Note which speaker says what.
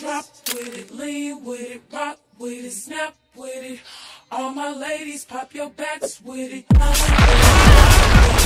Speaker 1: Drop with it, lean with it, rock with it, snap with it. All my ladies, pop your backs with it.